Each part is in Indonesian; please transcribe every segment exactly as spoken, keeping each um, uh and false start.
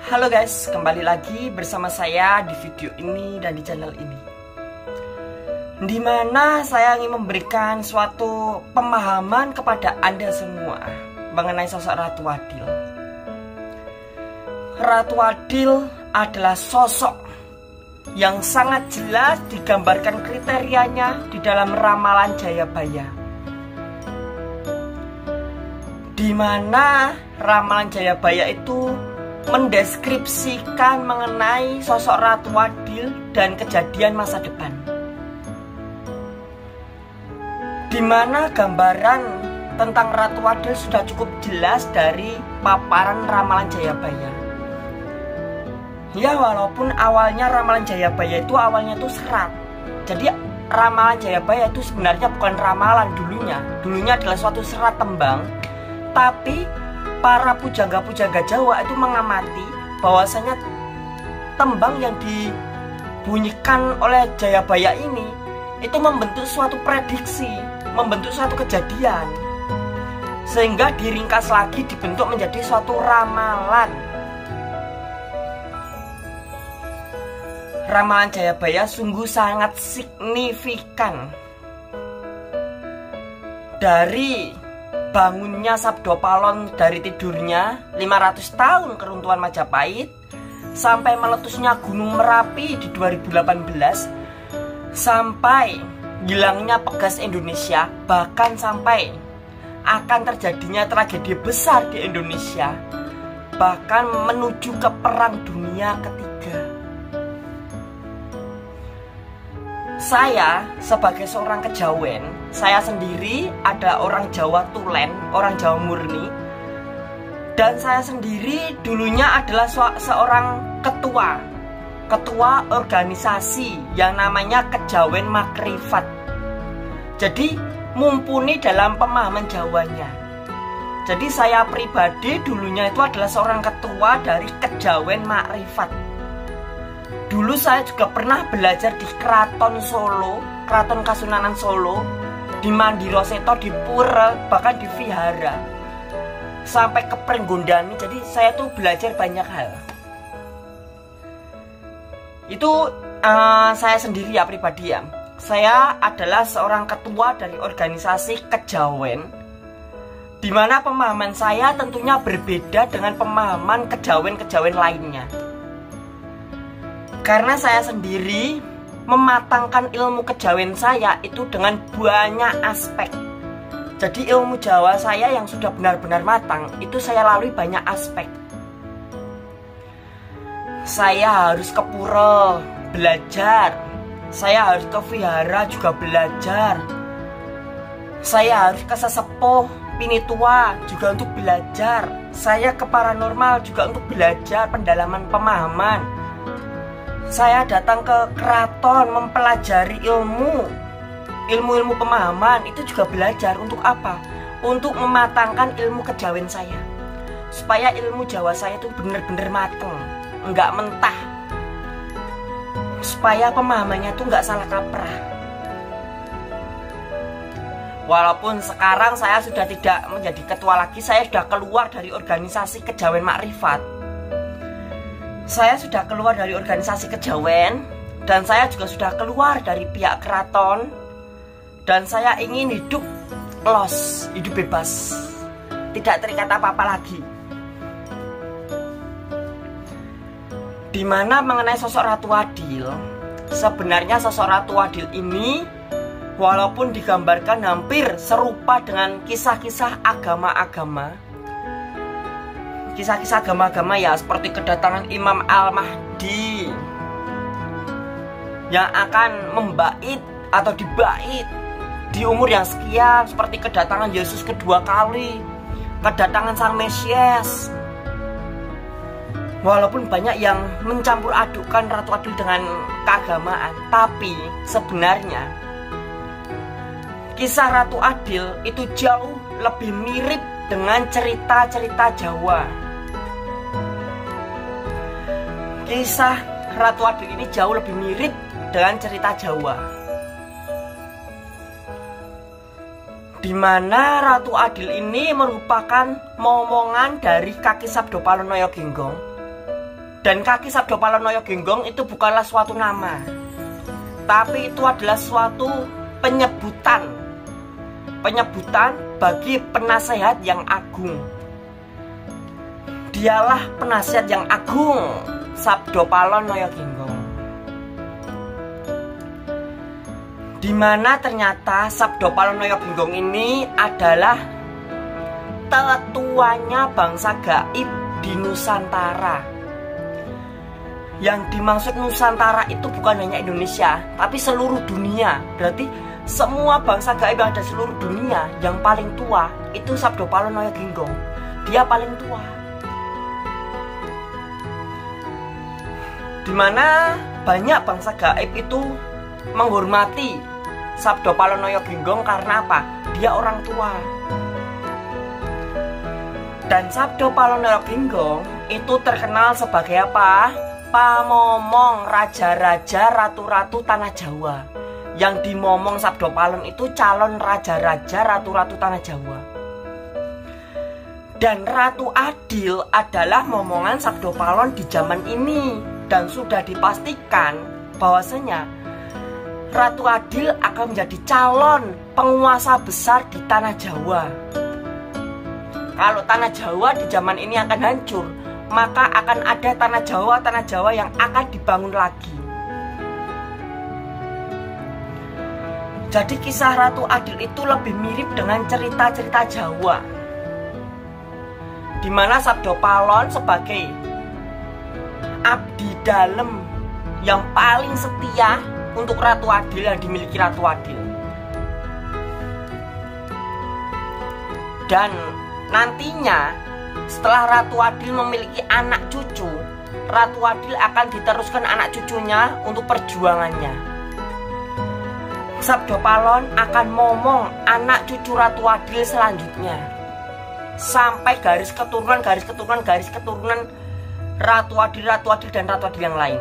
Halo guys, kembali lagi bersama saya di video ini dan di channel ini, dimana saya ingin memberikan suatu pemahaman kepada Anda semua mengenai sosok Ratu Adil. Ratu Adil adalah sosok yang sangat jelas digambarkan kriterianya di dalam ramalan Jayabaya, dimana ramalan Jayabaya itu mendeskripsikan mengenai sosok Ratu Adil dan kejadian masa depan, dimana gambaran tentang Ratu Adil sudah cukup jelas dari paparan ramalan Jayabaya. Ya, walaupun awalnya ramalan Jayabaya itu awalnya itu serat. Jadi ramalan Jayabaya itu sebenarnya bukan ramalan dulunya. Dulunya adalah suatu serat tembang. Tapi para pujangga-pujangga Jawa itu mengamati bahwasanya tembang yang dibunyikan oleh Jayabaya ini itu membentuk suatu prediksi, membentuk suatu kejadian, sehingga diringkas lagi dibentuk menjadi suatu ramalan. Ramalan Jayabaya sungguh sangat signifikan. Dari bangunnya Sabdopalon dari tidurnya lima ratus tahun keruntuhan Majapahit, sampai meletusnya Gunung Merapi di dua ribu delapan belas, sampai hilangnya Pegas Indonesia, bahkan sampai akan terjadinya tragedi besar di Indonesia, bahkan menuju ke Perang Dunia Ketiga. Saya sebagai seorang kejawen, saya sendiri adalah orang Jawa Tulen, orang Jawa murni. Dan saya sendiri dulunya adalah seorang ketua Ketua organisasi yang namanya Kejawen Makrifat. Jadi mumpuni dalam pemahaman Jawanya. Jadi saya pribadi dulunya itu adalah seorang ketua dari Kejawen Makrifat. Dulu saya juga pernah belajar di Keraton Solo, Keraton Kasunanan Solo, di Mandiro Seto, di Pura, bahkan di Vihara, sampai ke Prenggondani. Jadi saya tuh belajar banyak hal. Itu uh, saya sendiri ya, pribadi ya. Saya adalah seorang ketua dari organisasi Kejawen, dimana pemahaman saya tentunya berbeda dengan pemahaman kejawen-kejawen lainnya. Karena saya sendiri mematangkan ilmu kejawen saya itu dengan banyak aspek. Jadi ilmu Jawa saya yang sudah benar-benar matang itu saya lalui banyak aspek. Saya harus ke pura belajar, saya harus ke vihara juga belajar, saya harus ke sesepuh pinitua juga untuk belajar, saya ke paranormal juga untuk belajar pendalaman pemahaman. Saya datang ke keraton mempelajari ilmu Ilmu-ilmu pemahaman, itu juga belajar. Untuk apa? Untuk mematangkan ilmu kejawen saya, supaya ilmu Jawa saya itu benar-benar mateng, enggak mentah, supaya pemahamannya itu enggak salah kaprah. Walaupun sekarang saya sudah tidak menjadi ketua lagi, saya sudah keluar dari organisasi Kejawen Makrifat. Saya sudah keluar dari organisasi kejawen, dan saya juga sudah keluar dari pihak keraton, dan saya ingin hidup los, hidup bebas, tidak terikat apa-apa lagi. Dimana mengenai sosok Ratu Adil, sebenarnya sosok Ratu Adil ini walaupun digambarkan hampir serupa dengan kisah-kisah agama-agama, kisah-kisah agama-agama ya, seperti kedatangan Imam Al-Mahdi yang akan membait atau dibait di umur yang sekian, seperti kedatangan Yesus kedua kali, kedatangan Sang Mesias. Walaupun banyak yang mencampur adukan Ratu Adil dengan keagamaan, tapi sebenarnya kisah Ratu Adil itu jauh lebih mirip dengan cerita-cerita Jawa. Kisah Ratu Adil ini jauh lebih mirip dengan cerita Jawa, dimana Ratu Adil ini merupakan momongan dari kaki Sabdopalon Noyo Genggong Dan Kaki Sabdo Palonoyo Genggong itu bukanlah suatu nama, tapi itu adalah suatu penyebutan Penyebutan bagi penasehat yang agung. Dialah penasehat yang agung, Sabdo Palonoyo Genggong. Dimana ternyata Sabdo Palonoyo Genggong ini adalah tetuanya bangsa gaib di Nusantara. Yang dimaksud Nusantara itu bukan hanya Indonesia, tapi seluruh dunia. Berarti semua bangsa gaib yang ada di seluruh dunia, yang paling tua itu Sabdo Palonoyo Genggong. Dia paling tua. Dimana banyak bangsa gaib itu menghormati Sabdo Palonoyo Genggong karena apa? Dia orang tua. Dan Sabdo Palonoyo Genggong itu terkenal sebagai apa? Pamomong raja-raja, ratu-ratu tanah Jawa. Yang dimomong Sabdo Palon itu calon raja-raja, ratu-ratu tanah Jawa. Dan Ratu Adil adalah momongan Sabdo Palon di zaman ini. Dan sudah dipastikan bahwasanya Ratu Adil akan menjadi calon penguasa besar di tanah Jawa. Kalau tanah Jawa di zaman ini akan hancur, maka akan ada tanah Jawa, tanah Jawa yang akan dibangun lagi. Jadi kisah Ratu Adil itu lebih mirip dengan cerita-cerita Jawa, dimana Sabdo Palon sebagai abdi dalem yang paling setia untuk Ratu Adil yang dimiliki Ratu Adil. Dan nantinya setelah Ratu Adil memiliki anak cucu, Ratu Adil akan diteruskan anak cucunya untuk perjuangannya. Sabdo Palon akan momong anak cucu Ratu Adil selanjutnya, sampai garis keturunan, garis keturunan, garis keturunan Ratu Adil, Ratu Adil, dan Ratu Adil yang lain.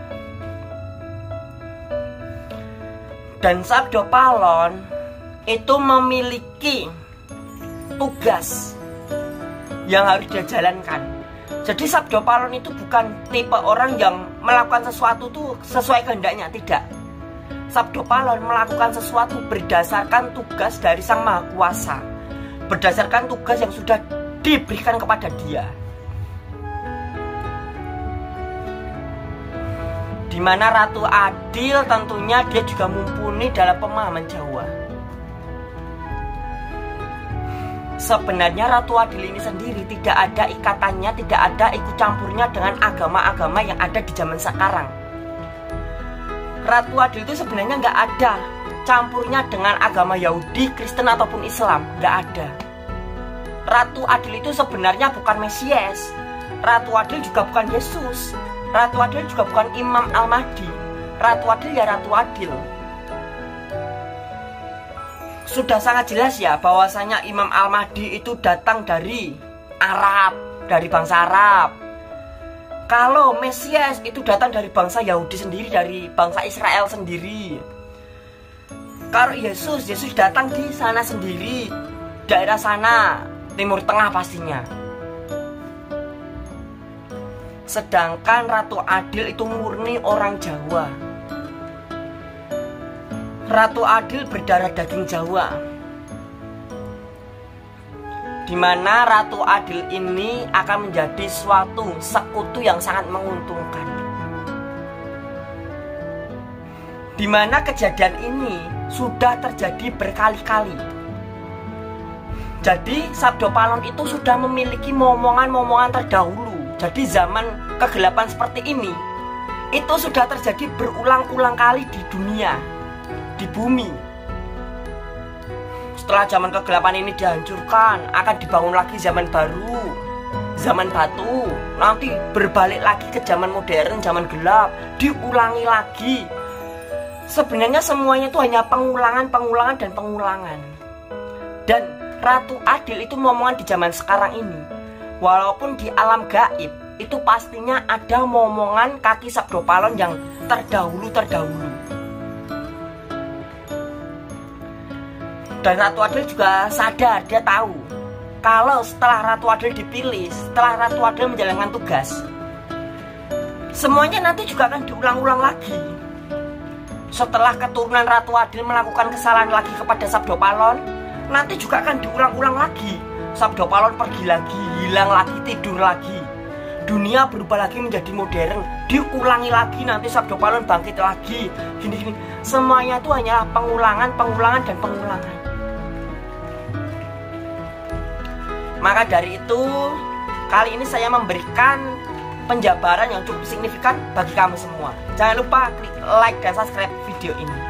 Dan Sabdo Palon itu memiliki tugas yang harus dia jalankan. Jadi Sabdo Palon itu bukan tipe orang yang melakukan sesuatu tuh sesuai kehendaknya, tidak. Sabdo Palon melakukan sesuatu berdasarkan tugas dari Sang Maha Kuasa, berdasarkan tugas yang sudah diberikan kepada dia. Dimana Ratu Adil tentunya dia juga mumpuni dalam pemahaman Jawa. Sebenarnya Ratu Adil ini sendiri tidak ada ikatannya, tidak ada ikut campurnya dengan agama-agama yang ada di zaman sekarang. Ratu Adil itu sebenarnya nggak ada campurnya dengan agama Yahudi, Kristen ataupun Islam, nggak ada. Ratu Adil itu sebenarnya bukan Mesias. Ratu Adil juga bukan Yesus. Ratu Adil juga bukan Imam Al-Mahdi. Ratu Adil ya Ratu Adil. Sudah sangat jelas ya bahwasanya Imam Al-Mahdi itu datang dari Arab, dari bangsa Arab. Kalau Mesias itu datang dari bangsa Yahudi sendiri, dari bangsa Israel sendiri. Kalau Yesus, Yesus datang di sana sendiri, daerah sana, Timur Tengah pastinya. Sedangkan Ratu Adil itu murni orang Jawa. Ratu Adil berdarah daging Jawa, dimana Ratu Adil ini akan menjadi suatu sekutu yang sangat menguntungkan. Dimana kejadian ini sudah terjadi berkali-kali. Jadi Sabdo Palon itu sudah memiliki momongan-momongan terdahulu. Jadi zaman kegelapan seperti ini itu sudah terjadi berulang-ulang kali di dunia, di bumi. Setelah zaman kegelapan ini dihancurkan, akan dibangun lagi zaman baru, zaman batu. Nanti berbalik lagi ke zaman modern, zaman gelap, diulangi lagi. Sebenarnya semuanya itu hanya pengulangan, pengulangan, dan pengulangan. Dan Ratu Adil itu momongan di zaman sekarang ini. Walaupun di alam gaib itu pastinya ada momongan kaki Sabdo Palon yang terdahulu-terdahulu. Dan Ratu Adil juga sadar, dia tahu kalau setelah Ratu Adil dipilih, setelah Ratu Adil menjalankan tugas, semuanya nanti juga akan diulang-ulang lagi. Setelah keturunan Ratu Adil melakukan kesalahan lagi kepada Sabdo Palon, nanti juga akan diulang-ulang lagi. Sabdo Palon pergi lagi, hilang lagi, tidur lagi. Dunia berubah lagi menjadi modern, diulangi lagi, nanti Sabdo Palon bangkit lagi. Gini-gini, semuanya itu hanyalah pengulangan, pengulangan, dan pengulangan. Maka dari itu, kali ini saya memberikan penjabaran yang cukup signifikan bagi kamu semua. Jangan lupa klik like dan subscribe video ini.